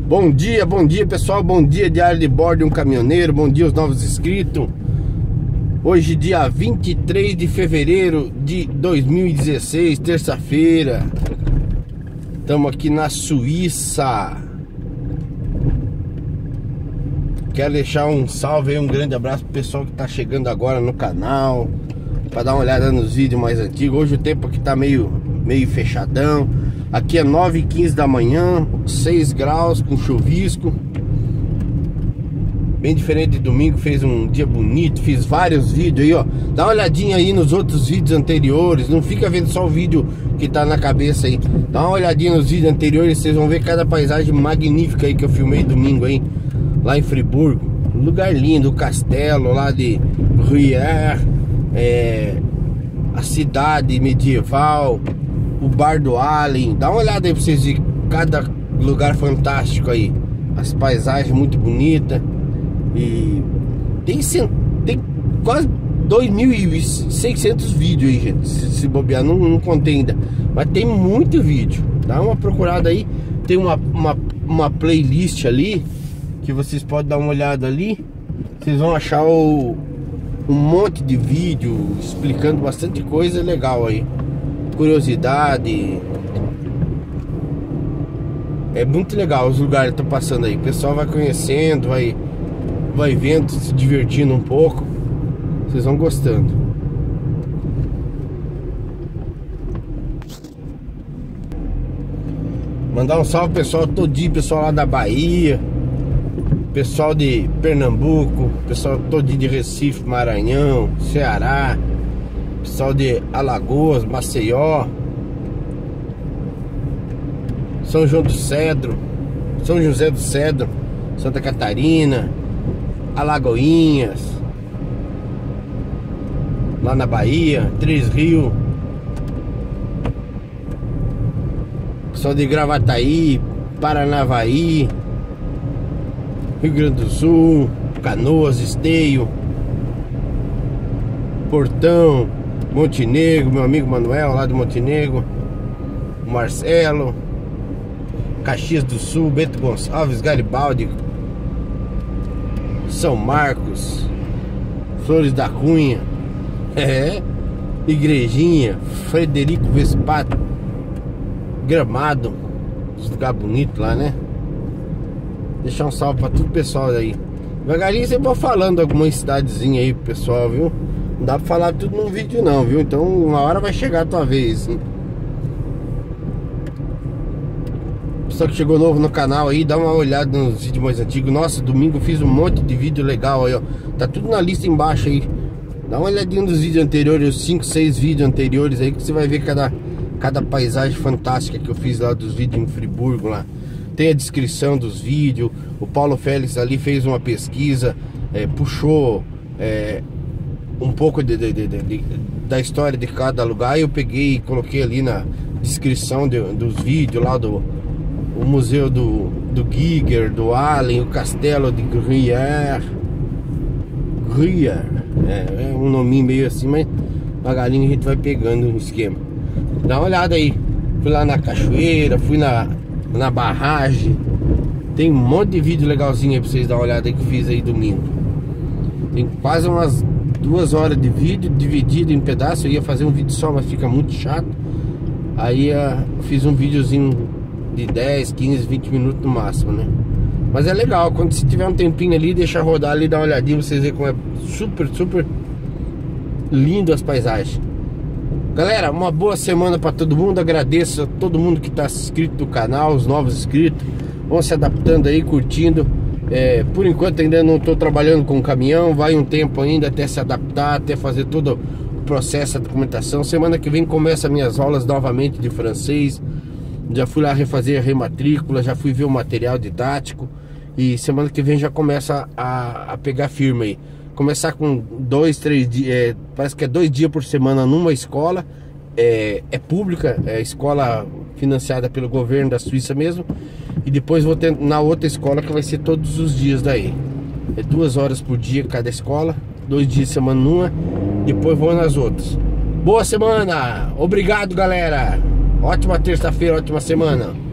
Bom dia pessoal, bom dia diário de bordo de um caminhoneiro, bom dia aos novos inscritos. Hoje dia 23 de fevereiro de 2016, terça-feira. Estamos aqui na Suíça. Quero deixar um salve aí, um grande abraço pro pessoal que tá chegando agora no canal, para dar uma olhada nos vídeos mais antigos. Hoje o tempo aqui tá meio fechadão. Aqui é 9h15 da manhã, 6 graus com chuvisco. Bem diferente de domingo, fez um dia bonito. Fiz vários vídeos aí, ó. Dá uma olhadinha aí nos outros vídeos anteriores. Não fica vendo só o vídeo que tá na cabeça aí. Dá uma olhadinha nos vídeos anteriores, vocês vão ver cada paisagem magnífica aí que eu filmei domingo aí, lá em Friburgo. Um lugar lindo, o castelo lá de Gruyère, a cidade medieval, o bar do Allen. Dá uma olhada aí pra vocês verem cada lugar fantástico aí. As paisagens muito bonitas. E tem quase 2.600 vídeos aí, gente. Se bobear, não contei ainda, mas tem muito vídeo. Dá uma procurada aí. Tem uma playlist ali que vocês podem dar uma olhada ali. Vocês vão achar um monte de vídeo explicando bastante coisa legal aí. Curiosidade. É muito legal os lugares que estão passando aí. O pessoal vai conhecendo, vai vendo, se divertindo um pouco. Vocês vão gostando. Mandar um salve pessoal todinho, pessoal lá da Bahia, pessoal de Pernambuco, pessoal todinho de Recife, Maranhão, Ceará, pessoal de Alagoas, Maceió, São João do Cedro, São José do Cedro, Santa Catarina, Alagoinhas, lá na Bahia, Três Rios, pessoal de Gravataí, Paranavaí, Rio Grande do Sul, Canoas, Esteio, Portão, Montenegro, meu amigo Manuel lá de Montenegro, Marcelo, Caxias do Sul, Bento Gonçalves, Garibaldi, São Marcos, Flores da Cunha, Igrejinha, Frederico Vespato, Gramado, lugar bonito lá, né? Deixar um salve pra todo o pessoal aí. Devagarinho você vai falando alguma cidadezinha aí pro pessoal, viu? Não dá pra falar tudo num vídeo não, viu? Então uma hora vai chegar a tua vez, hein? Pessoal que chegou novo no canal aí, dá uma olhada nos vídeos mais antigos. Nossa, domingo eu fiz um monte de vídeo legal aí, ó. Tá tudo na lista embaixo aí. Dá uma olhadinha nos vídeos anteriores, os 5, 6 vídeos anteriores aí, que você vai ver cada paisagem fantástica que eu fiz lá dos vídeos em Friburgo lá. Tem a descrição dos vídeos. O Paulo Félix ali fez uma pesquisa, puxou um pouco da história de cada lugar. Eu peguei e coloquei ali na descrição dos vídeos lá o museu do Giger, do Allen, o castelo de Gruyère. É um nominho meio assim, mas devagarinho a gente vai pegando o esquema. Dá uma olhada aí. Fui lá na cachoeira, fui na barragem. Tem um monte de vídeo legalzinho aí pra vocês dar uma olhada aí que eu fiz aí domingo. Tem quase umas 2 horas de vídeo dividido em pedaços. Eu ia fazer um vídeo só, mas fica muito chato. Aí fiz um videozinho de 10, 15, 20 minutos no máximo, né? Mas é legal, quando você tiver um tempinho ali, deixa rodar ali, dá uma olhadinha, vocês verem como é super, super lindo as paisagens. Galera, uma boa semana pra todo mundo. Agradeço a todo mundo que tá inscrito no canal, os novos inscritos. Vão se adaptando aí, curtindo. Por enquanto ainda não tô trabalhando com caminhão. Vai um tempo ainda até se adaptar, até fazer todo o processo, a documentação. Semana que vem começa minhas aulas novamente de francês. Já fui lá refazer a rematrícula, já fui ver o material didático. E semana que vem já começa a pegar firme aí. Começar com 2, 3 dias, parece que é 2 dias por semana numa escola. É pública, é escola financiada pelo governo da Suíça mesmo. E depois vou ter na outra escola que vai ser todos os dias daí. É 2 horas por dia cada escola, 2 dias de semana numa, depois vou nas outras. Boa semana, obrigado galera. Ótima terça-feira, ótima semana.